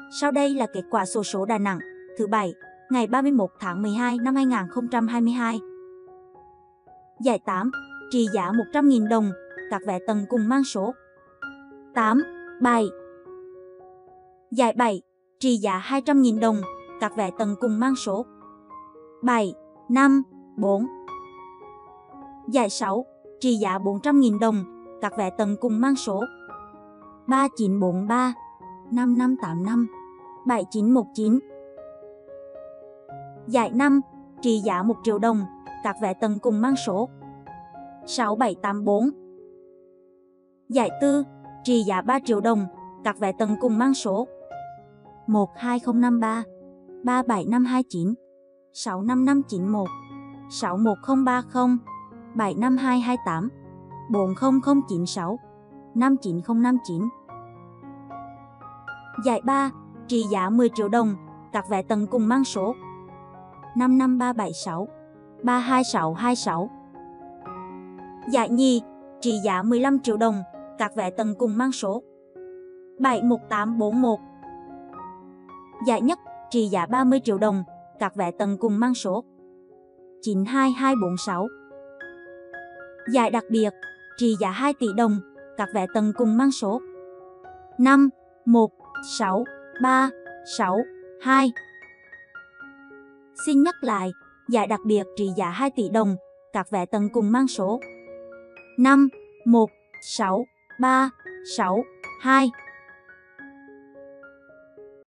Sau đây là kết quả xổ số Đà Nẵng thứ Bảy, ngày 31 tháng 12 năm 2022. Giải 8, trị giá 100.000 đồng, các vé tầng cùng mang số 8, 7. Giải 7, trị giá 200.000 đồng, các vé tầng cùng mang số 7, 5, 4. Giải 6, trị giá 400.000 đồng, các vé tầng cùng mang số 3943, 5585, 7919. Giải 5, trị giá 1 triệu đồng, các vé tầng cùng mang số 6784. Giải 4, trị giá 3 triệu đồng, các vé tầng cùng mang số 12053, 37529, 65591, 61030, 75228, 40096, 59059. Giải 3, trị giá 10 triệu đồng, các vé tầng cùng mang số 55376, 32626. Giải nhì, trị giá 15 triệu đồng, các vé tầng cùng mang số 71841. Giải nhất, trị giá 30 triệu đồng, các vé tầng cùng mang số 92246. Giải đặc biệt, trị giá 2 tỷ đồng, các vé tầng cùng mang số 51632. Xin nhắc lại, giải đặc biệt trị giá 2 tỷ đồng, các vé tầng cùng mang số 51632.